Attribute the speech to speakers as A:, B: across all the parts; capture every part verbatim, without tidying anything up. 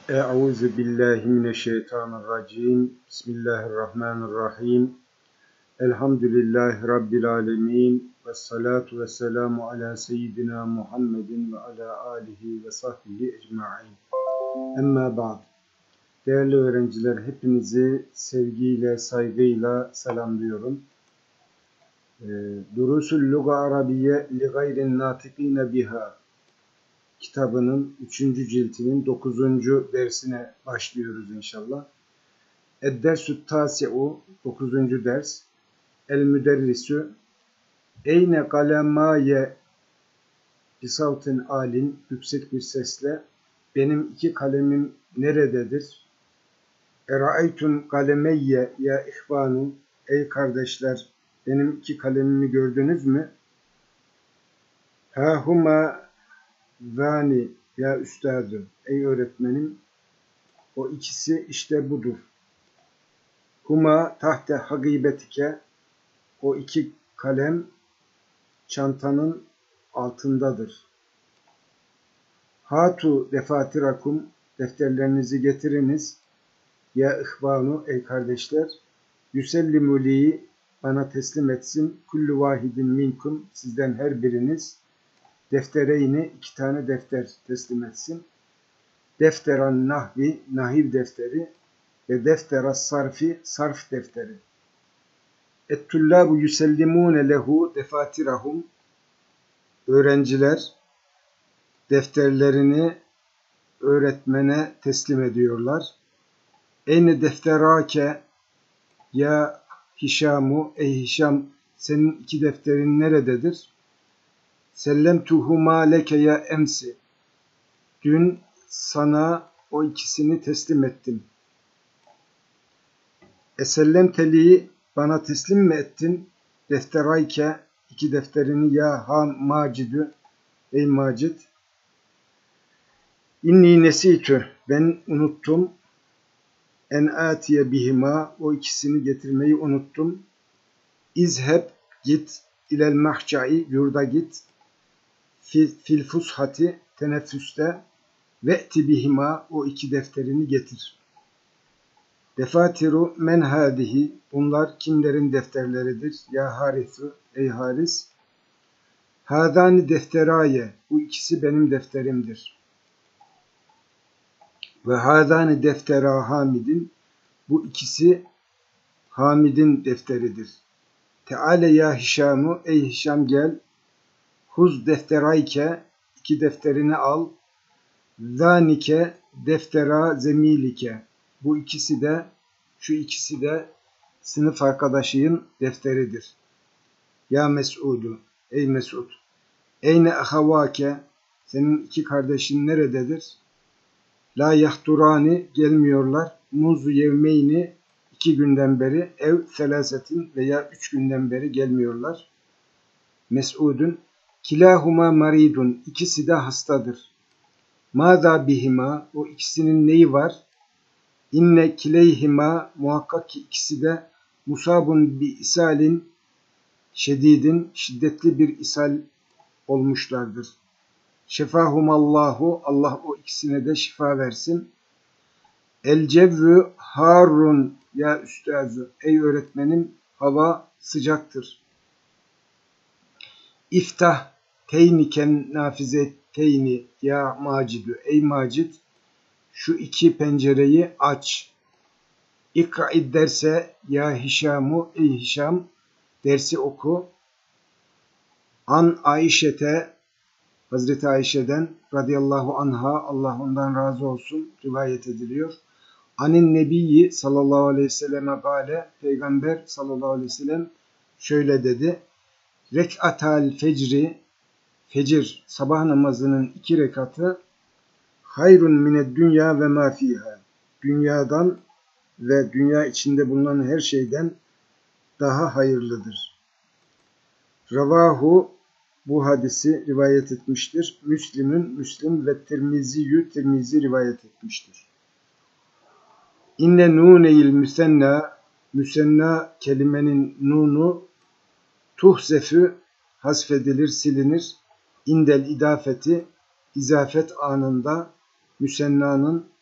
A: Euzu billahi mineşşeytanirracim. Bismillahirrahmanirrahim. Elhamdülillahi rabbil alamin. Ves salatu vesselamu ala seyyidina Muhammedin ve ala alihi ve sahbihi ecmaîn. Emma ba'd. Değerli öğrenciler, hepinizi sevgiyle, saygıyla selamlıyorum. Durusul Luga Arabiye li gayrin natikine biha kitabının üçüncü ciltinin dokuzuncu dersine başlıyoruz inşallah. Ed-dersü tasi'u dokuzuncu ders. El-müderrisü eyne kalemaye bisavtin alin yüksek bir sesle benim iki kalemim nerededir? Eraeytun kalemeyye ya ihvanun ey kardeşler benim iki kalemimi gördünüz mü? Ha huma zani ya üstadım ey öğretmenim o ikisi işte budur. Huma tahte hagibetike o iki kalem çantanın altındadır. Hatu defatirakum defterlerinizi getiriniz. Ya ihvanu ey kardeşler yüsellimu li bana teslim etsin kullu vahidin minkum sizden her biriniz deftereyni iki tane defter teslim etsin. Defteran nahvi nahiv defteri ve defteras sarfi sarf defteri. Et-tullabu yusellimune lehu defatirahum öğrenciler defterlerini öğretmene teslim ediyorlar. Eyne defterake ya Hişamu ey Hişam senin iki defterin nerededir? Sellemtuhuma leke ya emsi dün sana o ikisini teslim ettim. Esellemteli bana teslim mi ettin? Defterayke iki defterini ya ha macidü ey Macid. İnni nesitü ben unuttum. En atiye bihima o ikisini getirmeyi unuttum. İzheb git ilel mahcai yurda git. Fil, fil fushati teneffüste ve'ti bihima o iki defterini getir. Defatiru men hadihi bunlar kimlerin defterleridir? Ya Harisu ey Haris. Hadani defteraye bu ikisi benim defterimdir. Ve hadani deftera Hamidin bu ikisi Hamid'in defteridir. Teale ya Hişamu ey Hişam gel. Huz defterayke iki defterini al. Zanike deftera zemilike bu ikisi de şu ikisi de sınıf arkadaşının defteridir. Ya Mes'udu ey Mes'ud eyne ahavake senin iki kardeşin nerededir? La yahturani gelmiyorlar. Muzu yevmeyni iki günden beri ev selasetin veya üç günden beri gelmiyorlar. Mes'udun kilahuma maridun ikisi de hastadır. Mâzâ bihima o ikisinin neyi var? İnne kileyhima muhakkak ki ikisi de musabun bi isalin şedidin şiddetli bir ishal olmuşlardır. Şefahumallahu Allah o ikisine de şifa versin. El cevvü harun ya üstazı ey öğretmenim hava sıcaktır. İftah teyniken nafize teyni ya macidü ey macid şu iki pencereyi aç. İkra'id derse ya Hişamu ey Hişam dersi oku. An Ayşe'te Hazreti Ayşe'den radıyallahu anha Allah ondan razı olsun rivayet ediliyor. Anin Nebiyyi sallallahu aleyhi ve selleme gale Peygamber sallallahu aleyhi ve sellem şöyle dedi. Rek'atal fecri fecir sabah namazının iki rekatı hayrun mined dünya ve ma fiha dünyadan ve dünya içinde bulunan her şeyden daha hayırlıdır. Ravahu bu hadisi rivayet etmiştir. Müslim'ün Müslim ve Tirmizi'yü Tirmizi rivayet etmiştir. İnne nuneyil müsenna müsenna kelimenin nunu tuhzefü hasfedilir, silinir. İndel idafeti izafet anında müsennanın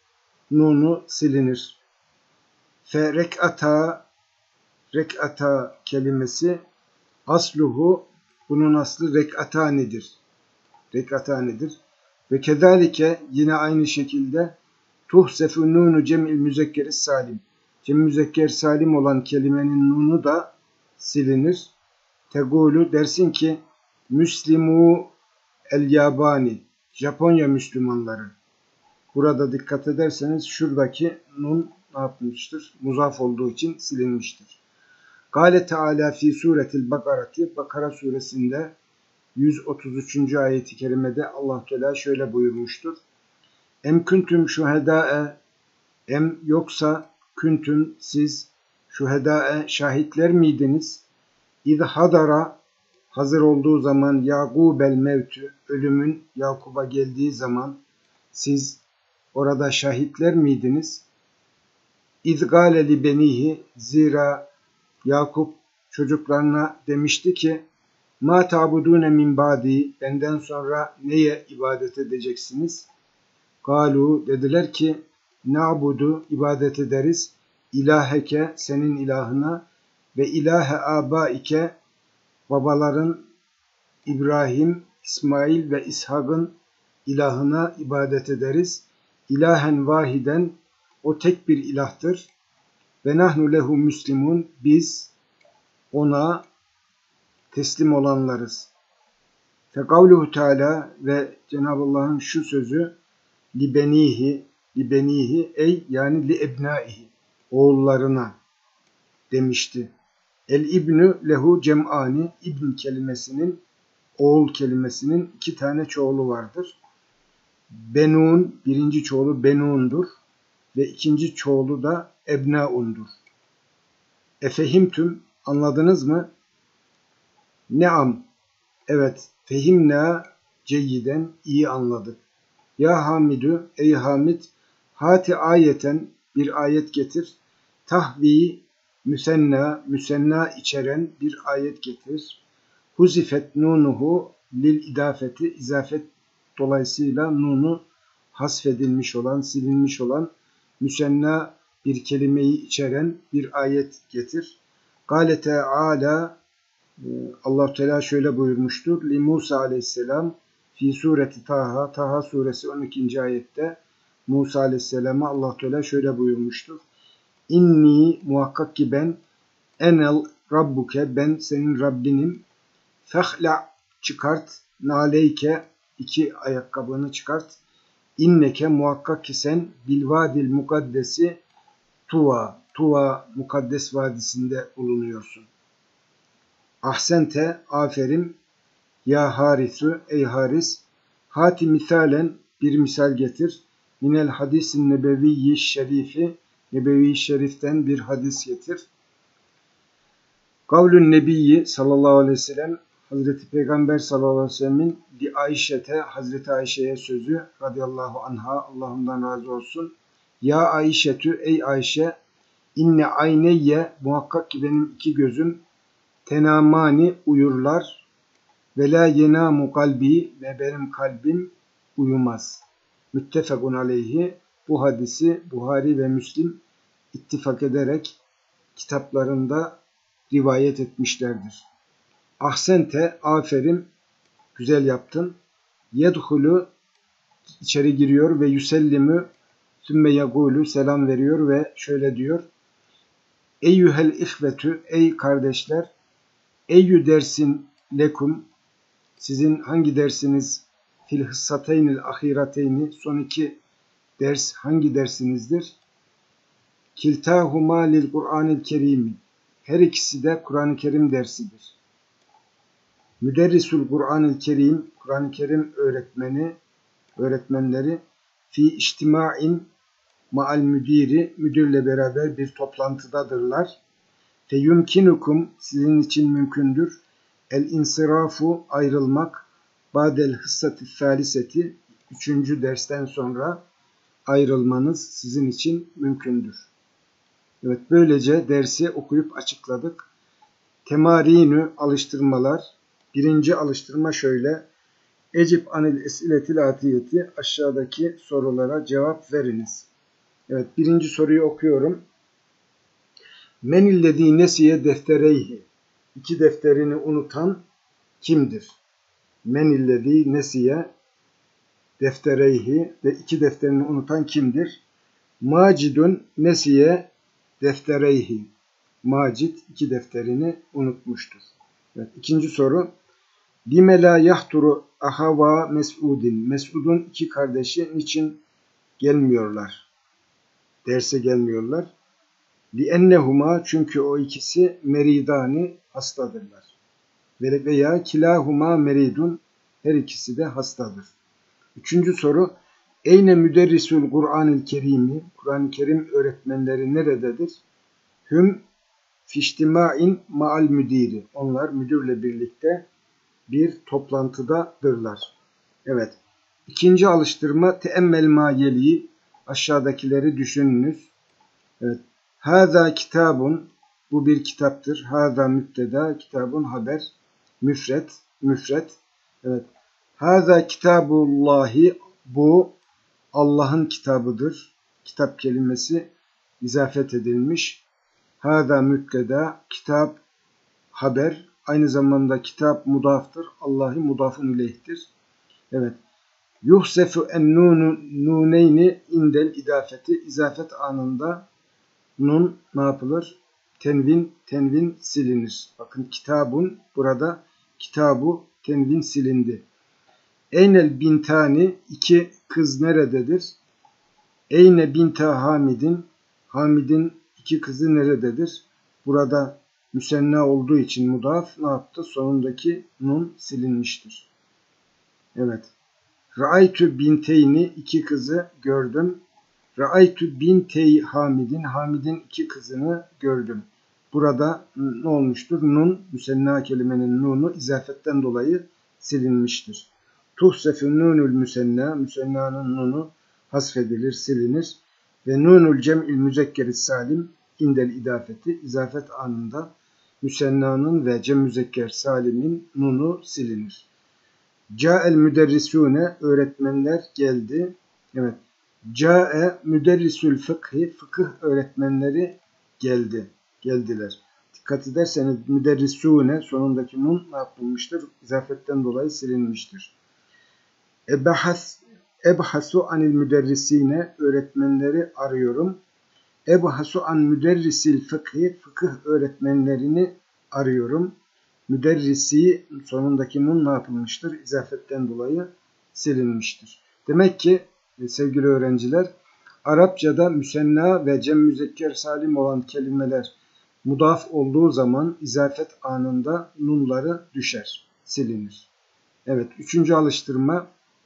A: nunu silinir. Fe rek'ata, rek'ata kelimesi asluhu, bunun aslı rek'atanedir. Rek'atanedir. Ve kezalike yine aynı şekilde tuhsefu nunu cem'il müzekkeri salim. Cem müzekker salim olan kelimenin nunu da silinir. Tegulu dersin ki Müslimu el yabani, Japonya Müslümanları. Burada dikkat ederseniz şuradaki nun ne yapmıştır? Muzaf olduğu için silinmiştir. Kâle Teâlâ fî suretil Bakarati, Bakara suresinde yüz otuz üçüncü ayeti kerimede Allah Teala şöyle buyurmuştur. Em küntüm şuhedâe, em yoksa küntüm siz şuhedâe şahitler miydiniz? İz hadara, hazır olduğu zaman, Yakubel mevtü, ölümün Yakub'a geldiği zaman siz orada şahitler miydiniz? İz gâle li benihi, zira Yakup çocuklarına demişti ki ma ta'budune min ba'di, benden sonra neye ibadet edeceksiniz? Galu, dediler ki na'budu, ibadet ederiz, ilaheke, senin ilahına, ve ilahe abaike, babaların İbrahim, İsmail ve İshak'ın ilahına ibadet ederiz. İlahen vahiden, o tek bir ilahtır. Ve nahnu lehu müslimun, biz ona teslim olanlarız. Fekavluhu Teala, ve Cenab-ı Allah'ın şu sözü libenihi, libenihi ey yani li ebnaihi, oğullarına demişti. El ibnü lehu cem'ani, ibn kelimesinin, oğul kelimesinin iki tane çoğulu vardır. Benun, birinci çoğulu benundur ve ikinci çoğulu da ebnaundur. Efehimtüm, anladınız mı? Neam, evet, fehimna ceyyiden, iyi anladık. Ya Hamidü, ey Hamid, hati ayeten, bir ayet getir. Tahvi, müsenna, müsenna içeren bir ayet getir. Huzifet nunuhu lil idafeti, izafet dolayısıyla nunu hasfedilmiş olan, silinmiş olan müsenna bir kelimeyi içeren bir ayet getir. Gâle Teâlâ, Allah Teala şöyle buyurmuştur. Li Musa aleyhisselam fi sureti Taha, Taha suresi on ikinci ayette Musa aleyhisselama Allah Teala şöyle buyurmuştur. İnni, muhakkak ki ben, enel rabbuke, ben senin Rabbinim. Fehla, çıkart, naleyke, iki ayakkabını çıkart. İnneke, muhakkak ki sen, bilvadil mukaddesi Tuva, Tuva mukaddes vadisinde bulunuyorsun. Ahsente, aferin, ya Harisu, ey Haris, hati misalen, bir misal getir. Minel hadisin nebeviyyi şerifi, nebevi şeriften bir hadis getir. Kavlün nebiyyi sallallahu aleyhi ve sellem, Hazreti Peygamber sallallahu aleyhi ve sellemin di Ayşe'te, Hazreti Ayşe'ye sözü radıyallahu anha, Allah ondan razı olsun. Ya Ayşetü, ey Ayşe, inne ayneyye, muhakkak ki benim iki gözüm, tenamani, uyurlar, ve la yenamu kalbi, ve benim kalbim uyumaz. Müttefekun aleyhi, bu hadisi Buhari ve Müslim ittifak ederek kitaplarında rivayet etmişlerdir. Ahsente, aferin, güzel yaptın. Yedhulu, içeri giriyor ve yüsellimü, sümme yagulu, selam veriyor ve şöyle diyor. Eyyühel ihvetü, ey kardeşler, eyyü dersin lekum, sizin hangi dersiniz, fil hıssateynil ahirateyni, son iki ders hangi dersinizdir? Kiltahuma lil Kur'anil Kerim, her ikisi de Kur'an-ı Kerim dersidir. Müderrisul Kur'an-ı Kerim, Kur'an-ı Kerim öğretmeni, öğretmenleri fi içtimain ma'al müdiri, müdürle beraber bir toplantıdadırlar. Fe yumkinukum, sizin için mümkündür. El insirafu, ayrılmak. Ba'del hıssati saliseti, üçüncü dersten sonra ayrılmanız sizin için mümkündür. Evet, böylece dersi okuyup açıkladık. Temarinü, alıştırmalar. Birinci alıştırma şöyle. Ecib anil esiletil atiyeti, aşağıdaki sorulara cevap veriniz. Evet, birinci soruyu okuyorum. Men illezî nesiye deftereyhi. İki defterini unutan kimdir? Men illezî nesiye deftereyhi ve iki defterini unutan kimdir? Macidun nesiye deftereyhi. Macid iki defterini unutmuştur. Evet, ikinci soru. Lime la yahturu ahava Mes'udin. Mes'ud'un iki kardeşi niçin gelmiyorlar? Derse gelmiyorlar. Li'ennehuma, çünkü o ikisi meridani, hastadırlar. Veya kilahuma meridun, her ikisi de hastadır. Üçüncü soru. Eyne müderrisul Kur'an-ı Kerim'i. Kur'an-ı Kerim öğretmenleri nerededir? Hüm fiştima'in ma'al müdiri. Onlar müdürle birlikte bir toplantıdadırlar. Evet. İkinci alıştırma teemmel ma yeli. Aşağıdakileri düşününüz. Evet. Hâzâ kitabun. Bu bir kitaptır. Hâzâ müpteda. Kitabun haber. Müfret. Müfret. Evet. Hâzâ kitabullahi. Bu Allah'ın kitabıdır. Kitap kelimesi izafet edilmiş. Hâzâ müpteda. Kitap haber. Aynı zamanda kitap mudaftır. Allah'ı mudafun ileyhtir. Evet. Yuhsefu en nunu nuneyni indel idafeti. İzafet anında nun ne yapılır? Tenvin, tenvin silinir. Bakın kitabun, burada kitabu tenvin silindi. Eynel bintani, iki kız nerededir? Eyne binta Hamidin, Hamid'in iki kızı nerededir? Burada müsenna olduğu için mudaf ne yaptı? Sonundaki nun silinmiştir. Evet. Ra'aytu binteyni, iki kızı gördüm. Ra'aytu bintey Hamidin, Hamid'in iki kızını gördüm. Burada ne olmuştur? Nun, müsenna kelimenin nunu izafetten dolayı silinmiştir. Tuhsefu nunul müsenna, müsennanın nunu hasfedilir, silinir. Ve nunul cem'il müzekkeri salim indel idafeti, izafet anında müsennanın ve cem müzekker salimin nunu silinir. Ca'el müderrisune, öğretmenler geldi. Evet. Ca'e müderrisül fıkhi, fıkıh öğretmenleri geldi. Geldiler. Dikkat ederseniz müderrisune sonundaki nun ne yapılmıştır? İzafetten dolayı silinmiştir. Ebahas Ebhasu anil müderrisine, öğretmenleri arıyorum. Ebhasu an müderrisil fıkhi, fıkıh öğretmenlerini arıyorum. Müderrisi sonundaki nun ne yapılmıştır? İzafetten dolayı silinmiştir. Demek ki sevgili öğrenciler, Arapçada müsenna ve cem müzekker salim olan kelimeler mudaf olduğu zaman izafet anında nunları düşer, silinir. Evet, üçüncü alıştırma.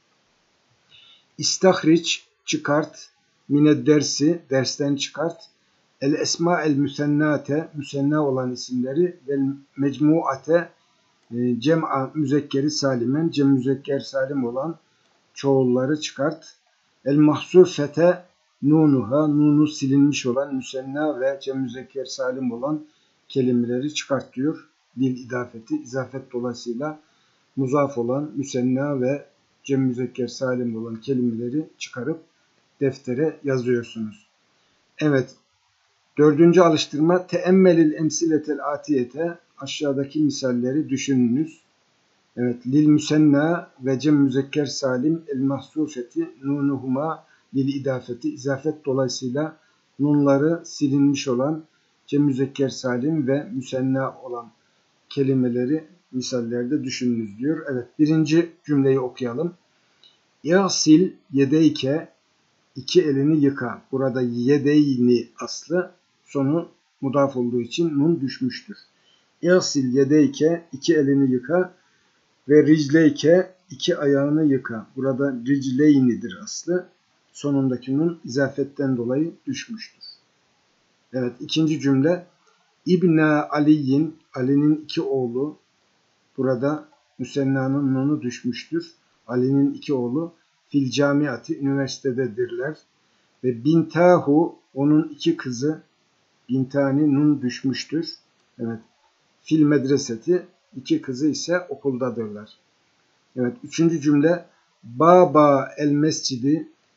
A: İstahriç, çıkart, mined dersi, dersten çıkart, el esma el müsennate, müsenna olan isimleri, vel mecmuate, cem'a müzekkeri salimen, cem müzekker salim olan çoğulları çıkart. El mahsufete nunuha, nunu silinmiş olan müsenna ve cem müzekker salim olan kelimeleri çıkart diyor. Dil idafeti, izafet dolayısıyla muzaf olan müsenna ve cem müzekker salim olan kelimeleri çıkarıp deftere yazıyorsunuz. Evet. Dördüncü alıştırma teemmelil emsiletel atiyete, aşağıdaki misalleri düşününüz. Evet. Lil müsenna ve cem müzekker salim el mahsufeti nunuhuma lil idafeti, izafet dolayısıyla nunları silinmiş olan cem müzekker salim ve müsenna olan kelimeleri misallerde düşününüz diyor. Evet. Birinci cümleyi okuyalım. Yasil yedeyke, iki elini yıka. Burada yedeyni aslı, sonu mudaf olduğu için nun düşmüştür. Yasil yedeyke, iki elini yıka ve ricleyke, iki ayağını yıka. Burada ricleynidir aslı, sonundaki nun izafetten dolayı düşmüştür. Evet, ikinci cümle. İbna Ali'yin, Ali'nin iki oğlu. Burada müsennanın nunu düşmüştür. Ali'nin iki oğlu fil camiati, üniversitededirler. Ve bintahu, onun iki kızı, bintani nun düşmüştür. Evet. Fil medreseti, iki kızı ise okuldadırlar. Evet. Üçüncü cümle. Baba el mescidi,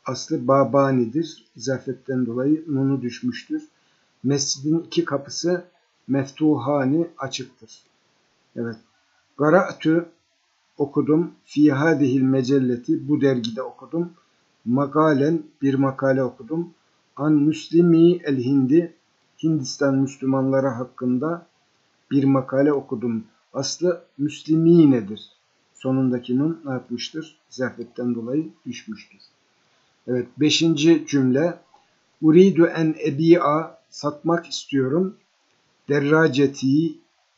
A: aslı babanidir. İzafetten dolayı nunu düşmüştür. Mescidin iki kapısı meftuhani açıktır. Evet. Gara'tu okudum. Fi hadihil mecelleti bu dergide okudum. Makalen bir makale okudum. An Müslimi el Hindi Hindistan Müslümanları hakkında bir makale okudum. Aslı Müsliminedir. Sonundaki nun ne yapmıştır? İzafetten dolayı düşmüştür. Evet. Beşinci cümle. Uridu en ebi'a satmak istiyorum. Derraceti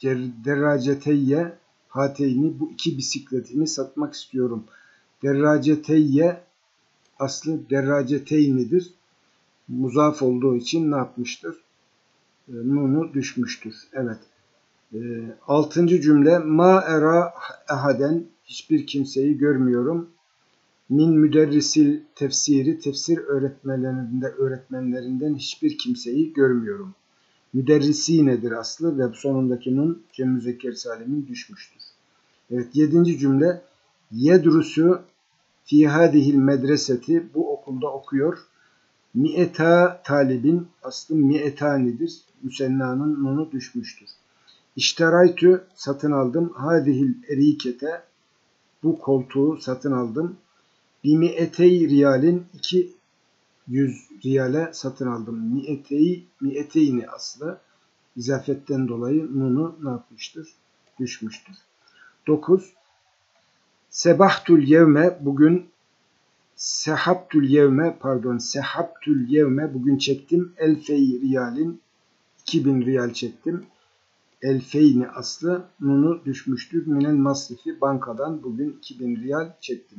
A: derraceteyye hateyni bu iki bisikletimi satmak istiyorum. Derraceteyye aslı derraceteynidir. Muzaf olduğu için ne yapmıştır? E, nunu düşmüştür. Evet. E, altıncı cümle. Ma era ehaden hiçbir kimseyi görmüyorum. Min müderrisil tefsiri tefsir öğretmenlerinde öğretmenlerinden hiçbir kimseyi görmüyorum. Müderrisi nedir aslı ve sonundaki nun cem müzekker salimin düşmüştür. Evet, yedinci cümle. Yedrusu fi hadihil medreseti bu okulda okuyor. Mi'eta talibin aslı mi'etanidir. Müsennanın nunu düşmüştür. İşteraytü satın aldım. Hadihil erikete bu koltuğu satın aldım. Bir mi'etey riyalin iki yüz riyale satın aldım. Mi'etey, mi'eteyni aslı. İzafetten dolayı nunu ne yapmıştır? Düşmüştür. dokuz. Sebahtul yevme bugün sehabtul yevme pardon sehabtul yevme bugün çektim. Elfey riyalin iki bin riyal çektim. Elfeyni aslı nunu düşmüştür. Minel masrifi bankadan bugün iki bin riyal çektim.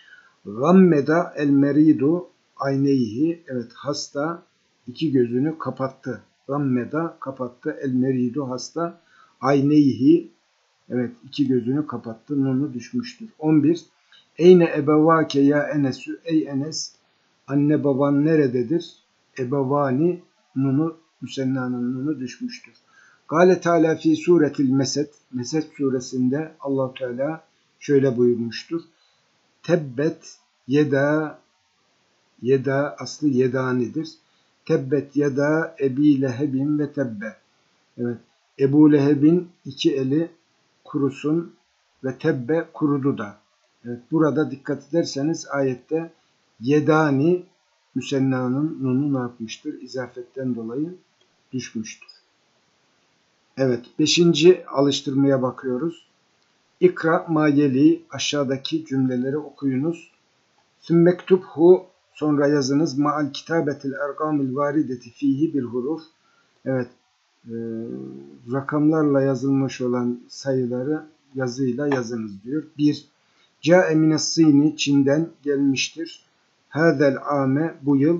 A: Gammeda el meridu ayneyhi evet hasta iki gözünü kapattı. Gammeda kapattı el meridu hasta ayneyhi evet iki gözünü kapattı. Nunu düşmüştür. on bir. Eyne ebevake ya Enesü ey Enes anne baban nerededir? Ebevani nunu müsennanın nunu düşmüştür. Gâle Teala fi suretil Mesed Mesed suresinde Allah Teala şöyle buyurmuştur. Tebbet yeda yeda aslı yedanidir. Tebbet yeda Ebi Lehebin ve tebbe. Evet. Ebu Leheb'in iki eli kurusun ve tebbe kurudu da. Evet. Burada dikkat ederseniz ayette yedani müsennanın nunu ne yapmıştır? İzafetten dolayı düşmüştür. Evet. Beşinci alıştırmaya bakıyoruz. İkra ma yeli aşağıdaki cümleleri okuyunuz. Sümmektubhu sonra yazınız ma'al kitabetil ergamil varideti fihi bir huruf. Evet. E, rakamlarla yazılmış olan sayıları yazıyla yazınız diyor. bir. Câe mine's-Sîni Çin'den gelmiştir. Hâzel âme bu yıl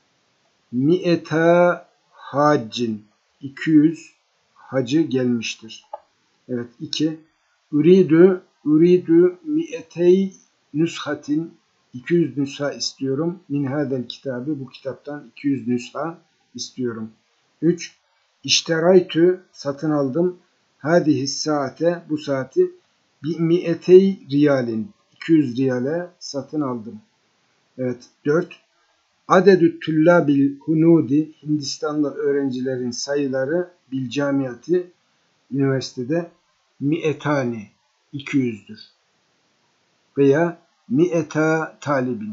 A: mi'eta haccin iki yüz hacı gelmiştir. Evet. iki. Üridü üridü mi'etey nüshatin iki yüz nüsha istiyorum. Min hadel kitabı bu kitaptan iki yüz nüsha istiyorum. üç. İşteraytü satın aldım. Hadihi saate bu saati bi mi'etey riyalin iki yüz riyale satın aldım. Evet. dört. Adedü tüllabil hunudi Hindistanlı öğrencilerin sayıları bil camiati üniversitede mi'etani iki yüzdür. Veya mi'eta talibin.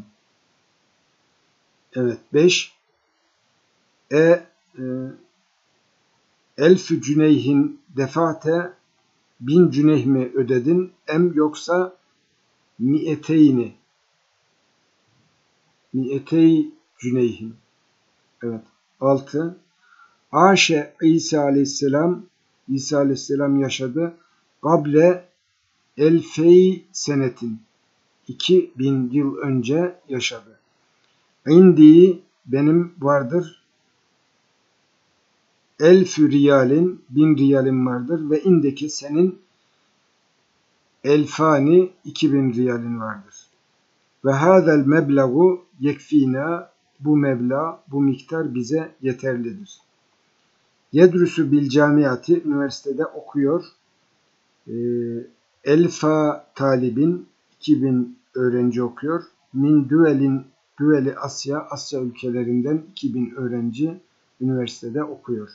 A: Evet. beş. E, e elfü cüneyhin defate bin cüneyh mi ödedin em yoksa mi'eteyni mi'etey cüneyhin. Evet. altı. Aşe İsa aleyhisselam İsa aleyhisselam yaşadı. Gable elfey senetin iki bin yıl önce yaşadı. İndi benim vardır. Elfü riyalin bin riyalin vardır ve indeki senin elfani iki bin riyalin vardır. Ve hâzel meblagu yekfina bu meblağ, bu miktar bize yeterlidir. Yedrusu bil camiati üniversitede okuyor. E, elfa talibin iki bin öğrenci okuyor. Min düelin Düveli Asya, Asya ülkelerinden iki bin öğrenci üniversitede okuyor.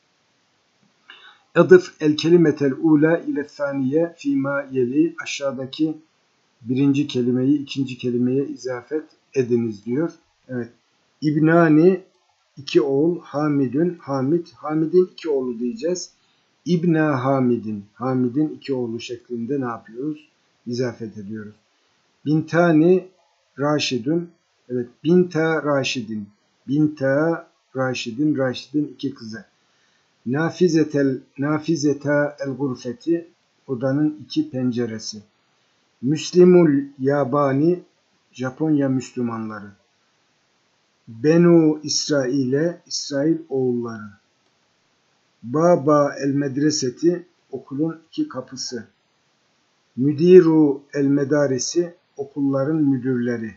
A: Edıf el kelimetel ula ile thaniye fîmâ yeli, aşağıdaki birinci kelimeyi ikinci kelimeye izafet ediniz diyor. Evet. İbnani iki oğul, Hamidün, Hamid, Hamid'in iki oğlu diyeceğiz. İbna Hamid'in, Hamid'in iki oğlu şeklinde ne yapıyoruz? İzafet ediyoruz. Bintani Raşidun, evet, Binta Raşidin, Binta Raşidin, Raşidin iki kızı. Nafizetel, Nafizeta el gurfeti, odanın iki penceresi. Müslimul Yabani, Japonya Müslümanları. Benu İsrail'e, İsrail oğulları. Baba el medreseti, okulun iki kapısı. Müdiru el medarisi, okulların müdürleri.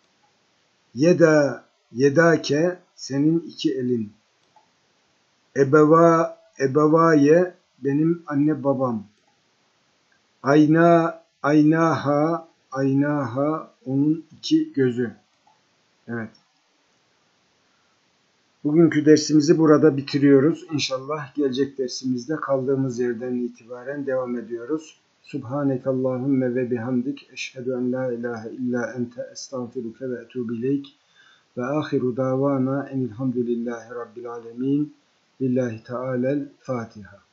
A: Yeda, yedake, senin iki elin. Ebeva, ebavaye, benim anne babam. Ayna, aynaha, aynaha, onun iki gözü. Evet. Bugünkü dersimizi burada bitiriyoruz. İnşallah gelecek dersimizde kaldığımız yerden itibaren devam ediyoruz. Subhanekallahümme ve bihamdik. Eşhedü en la ilahe illa ente estağfiruke ve etûbü ileyk. Ve ahiru davana enilhamdülillahi rabbil alemin. Lillahi Teala'l Fatiha.